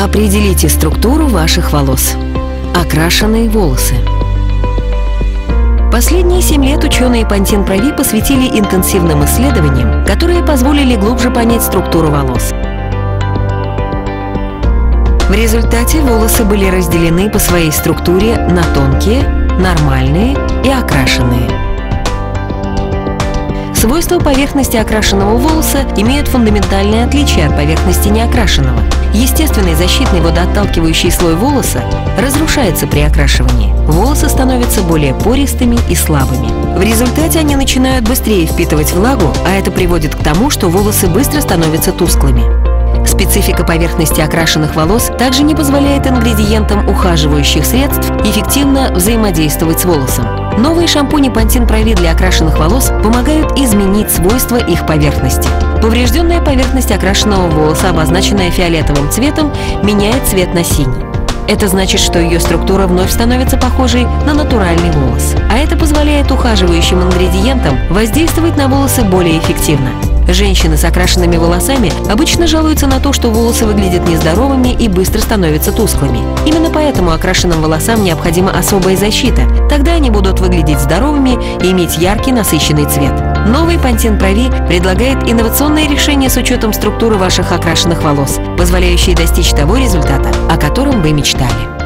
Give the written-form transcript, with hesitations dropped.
Определите структуру ваших волос. Окрашенные волосы. Последние 7 лет ученые Pantene Pro V посвятили интенсивным исследованиям, которые позволили глубже понять структуру волос. В результате волосы были разделены по своей структуре на тонкие, нормальные и окрашенные. Свойства поверхности окрашенного волоса имеют фундаментальное отличие от поверхности неокрашенного. Естественный защитный водоотталкивающий слой волоса разрушается при окрашивании. Волосы становятся более пористыми и слабыми. В результате они начинают быстрее впитывать влагу, а это приводит к тому, что волосы быстро становятся тусклыми. Специфика поверхности окрашенных волос также не позволяет ингредиентам ухаживающих средств эффективно взаимодействовать с волосом. Новые шампуни Pantene Pro V для окрашенных волос помогают изменить свойства их поверхности. Поврежденная поверхность окрашенного волоса, обозначенная фиолетовым цветом, меняет цвет на синий. Это значит, что ее структура вновь становится похожей на натуральный волос. А это позволяет ухаживающим ингредиентам воздействовать на волосы более эффективно. Женщины с окрашенными волосами обычно жалуются на то, что волосы выглядят нездоровыми и быстро становятся тусклыми. Именно поэтому окрашенным волосам необходима особая защита. Тогда они будут выглядеть здоровыми и иметь яркий насыщенный цвет. Новый Pantene Pro V предлагает инновационные решения с учетом структуры ваших окрашенных волос, позволяющие достичь того результата, о котором вы мечтали.